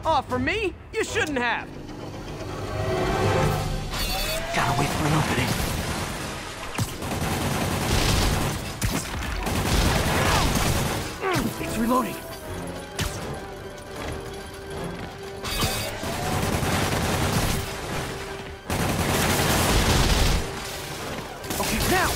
Oh, for me? You shouldn't have. Gotta wait for an opening. It's reloading. Okay, now!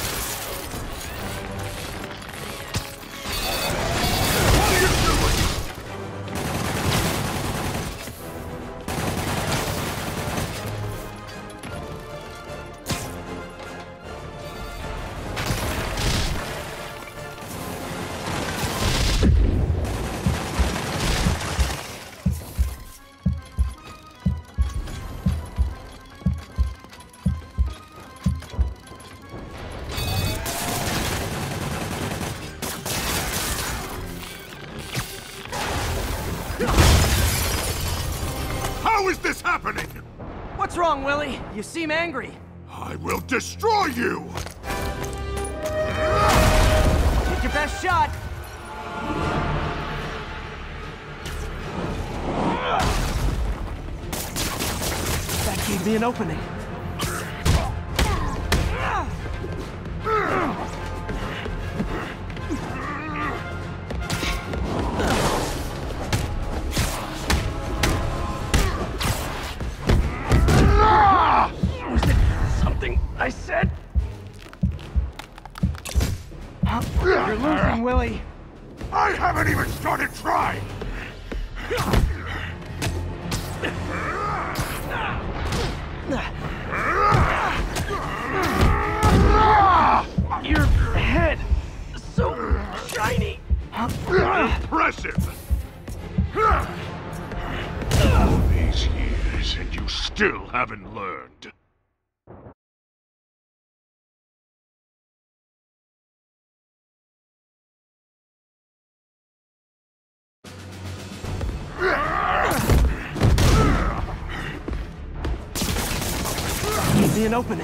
How is this happening? What's wrong, Willie? You seem angry. I will destroy you! Take your best shot. That gave me an opening. Was it something I said? You're losing, Willie. I haven't even started trying! Your head, so shiny. Impressive! All these years, and you still haven't learned. Gave me an opening.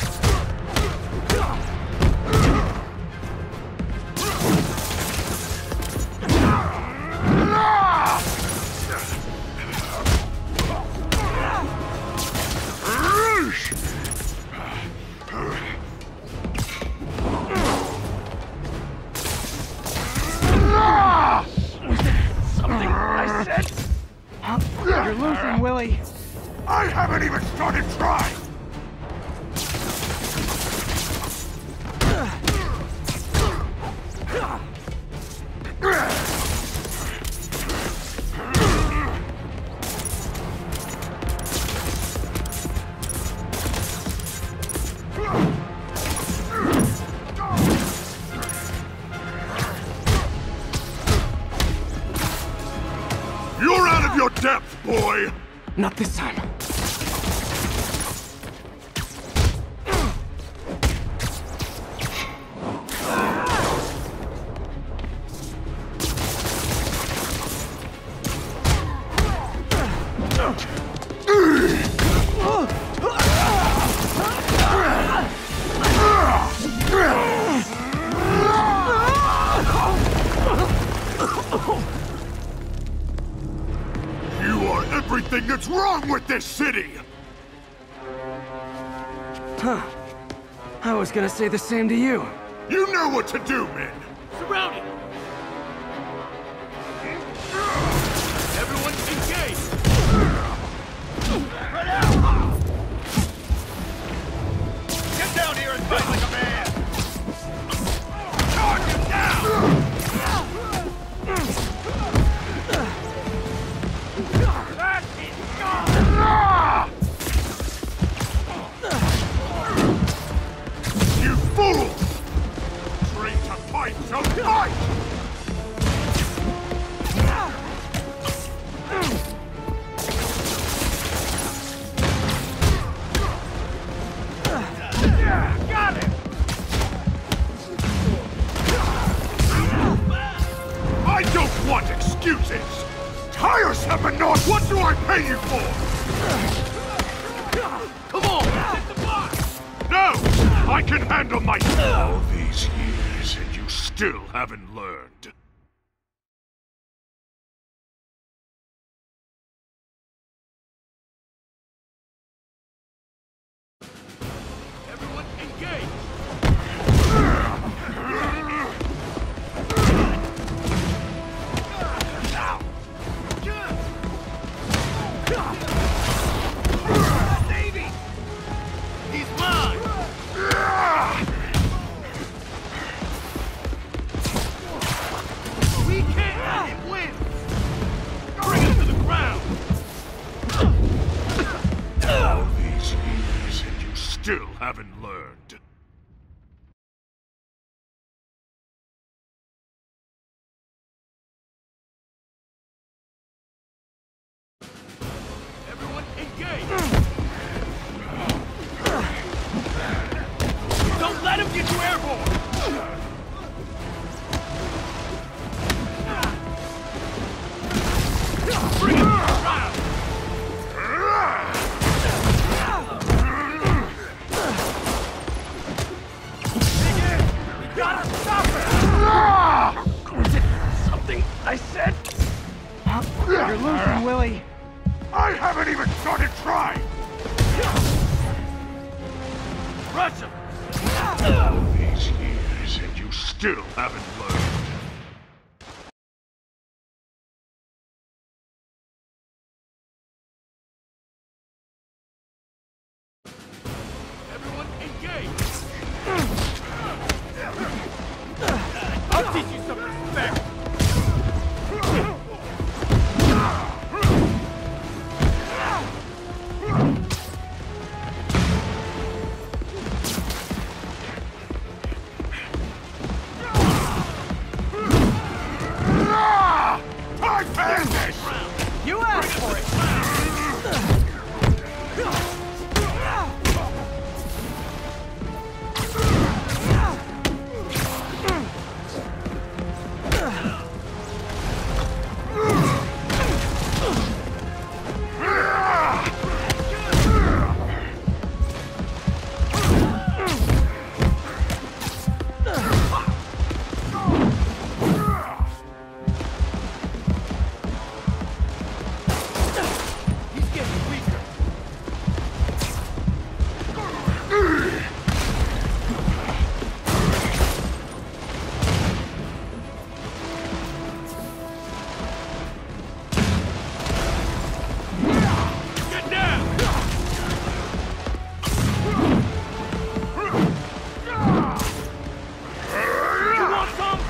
Was it something I said? You're losing, Willie. I haven't even started trying! You're out of your depth, boy! Not this time. You are everything that's wrong with this city! Huh. I was gonna say the same to you. You know what to do, men! Surround it! Everyone engage! Get down here and fight like a man! Charge him down! That is gone! You fools! Trained to fight, so fight! Got it! I don't want excuses! Tiresome and not what do I pay you for? Come on! Hit the block! No! I can handle myself! All these years and you still haven't learned. engage! Davey! He's mine! We can't let him win! Bring him to the ground! All these years, and you still haven't learned. Everyone engage! Don't let him get you airborne! Bring him to the ground! We gotta stop it! Was it something I said? You're losing, Willie. I haven't even started trying! Rush him! All these years, and you still haven't learned. Everyone engage! I'll teach you some respect! I passed this! You asked for it. He's getting weaker! Get down! You want some?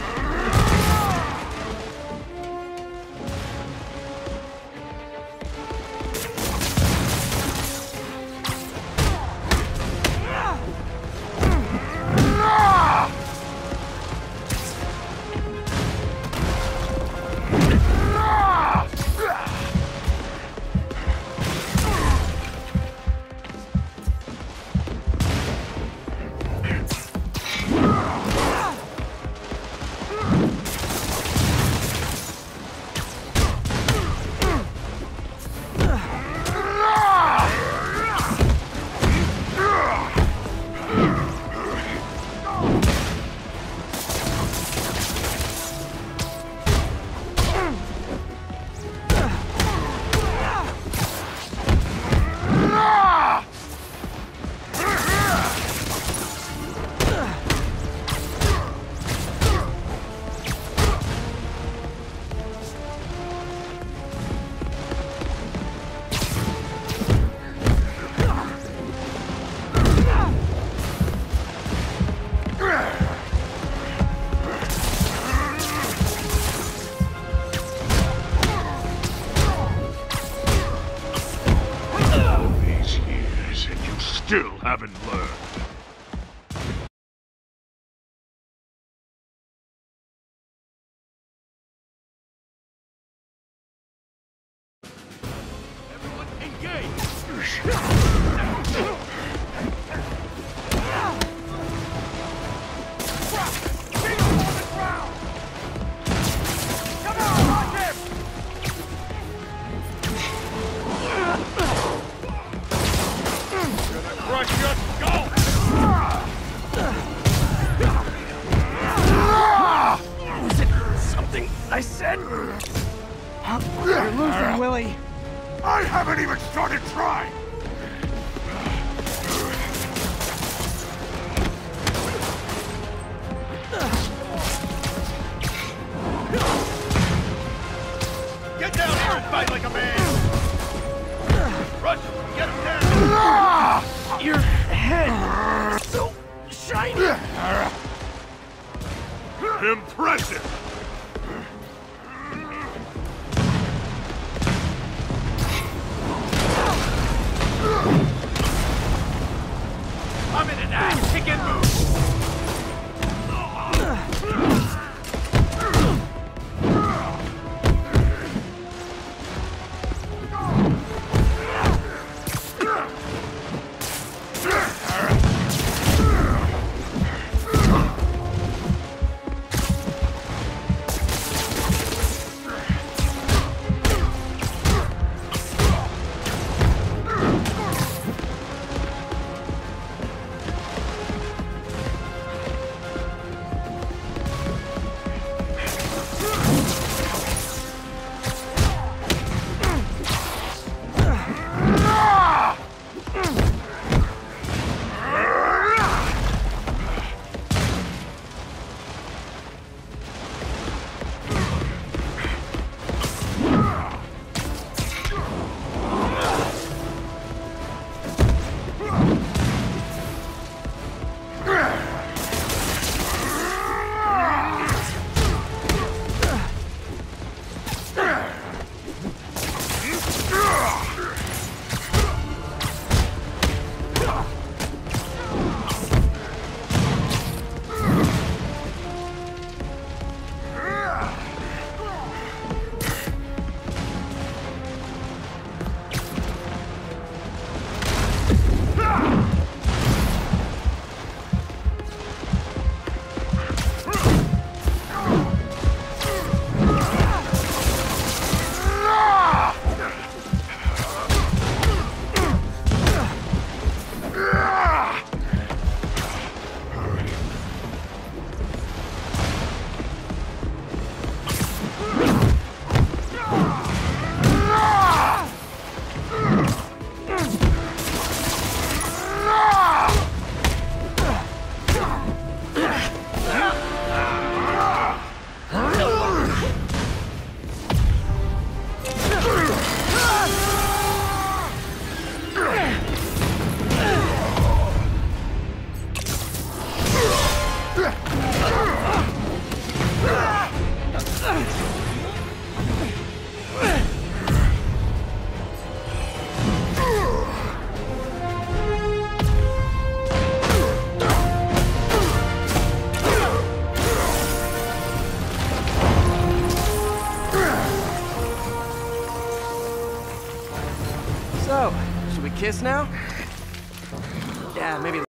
All these years, and you still haven't learned. Everyone engage! Crush your skull! Was it something I said? You're losing, Willie. I haven't even started trying! Get down here and fight like a man! Rush him! Get him down! Your head is so shiny. Impressive! I'm in an ass-kicking mood! So, should we kiss now? Yeah, maybe.